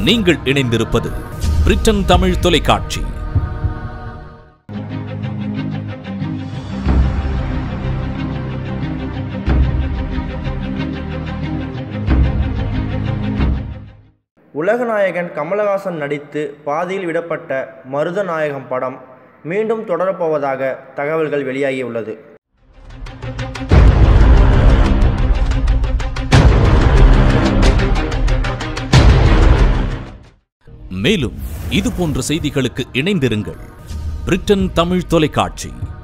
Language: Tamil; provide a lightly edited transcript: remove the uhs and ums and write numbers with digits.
நீங்கள் இணைந்திருப்பது பிரிட்டன் தமிழ் தொலைக்காட்சி. உலகநாயகன் கமலஹாசன் நடித்து பாதியில் விடப்பட்ட மருதநாயகம் படம் மீண்டும் தொடரப்போவதாக தகவல்கள் வெளியாகியுள்ளது. மேலும் இது போன்ற செய்திகளுக்கு இணைந்திருங்கள் பிரிட்டன் தமிழ் தொலைக்காட்சி.